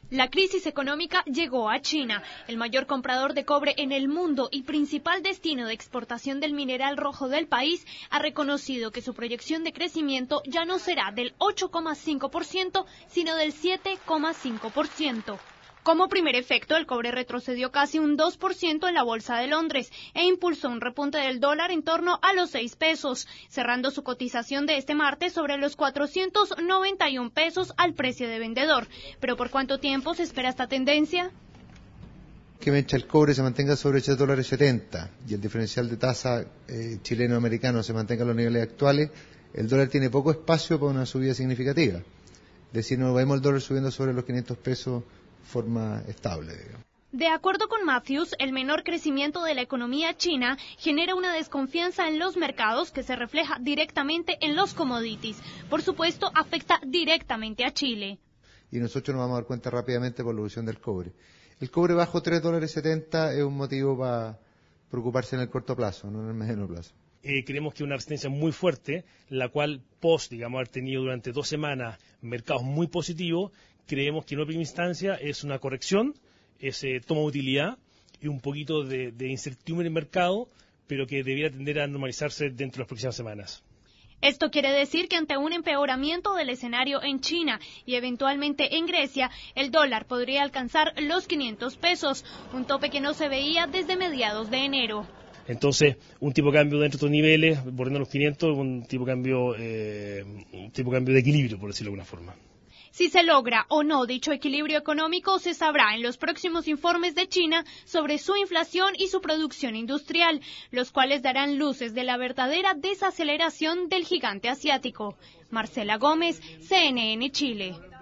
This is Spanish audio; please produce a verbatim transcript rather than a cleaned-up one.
La crisis económica llegó a China, el mayor comprador de cobre en el mundo y principal destino de exportación del mineral rojo del país, ha reconocido que su proyección de crecimiento ya no será del ocho coma cinco por ciento, sino del siete coma cinco por ciento. Como primer efecto, el cobre retrocedió casi un dos por ciento en la Bolsa de Londres e impulsó un repunte del dólar en torno a los seis pesos, cerrando su cotización de este martes sobre los cuatrocientos noventa y un pesos al precio de vendedor. ¿Pero por cuánto tiempo se espera esta tendencia? Que mientras el cobre se mantenga sobre tres dólares setenta y el diferencial de tasa eh, chileno-americano se mantenga a los niveles actuales, el dólar tiene poco espacio para una subida significativa. Es decir, no vemos el dólar subiendo sobre los quinientos pesos forma estable, digamos. De acuerdo con Matthews, el menor crecimiento de la economía china genera una desconfianza en los mercados que se refleja directamente en los commodities. Por supuesto, afecta directamente a Chile. Y nosotros nos vamos a dar cuenta rápidamente por la evolución del cobre. El cobre bajo tres dólares setenta es un motivo para preocuparse en el corto plazo, no en el mediano plazo. Eh, creemos que una resistencia muy fuerte, la cual post, digamos, haber tenido durante dos semanas mercados muy positivos, creemos que en última instancia es una corrección, es eh, toma de utilidad y un poquito de, de incertidumbre en el mercado, pero que debiera tender a normalizarse dentro de las próximas semanas. Esto quiere decir que ante un empeoramiento del escenario en China y eventualmente en Grecia, el dólar podría alcanzar los quinientos pesos, un tope que no se veía desde mediados de enero. Entonces, un tipo de cambio dentro de estos niveles, bordeando los quinientos, un tipo de cambio, eh, un tipo de cambio de equilibrio, por decirlo de alguna forma. Si se logra o no dicho equilibrio económico se sabrá en los próximos informes de China sobre su inflación y su producción industrial, los cuales darán luces de la verdadera desaceleración del gigante asiático. Marcela Gómez, C N N Chile.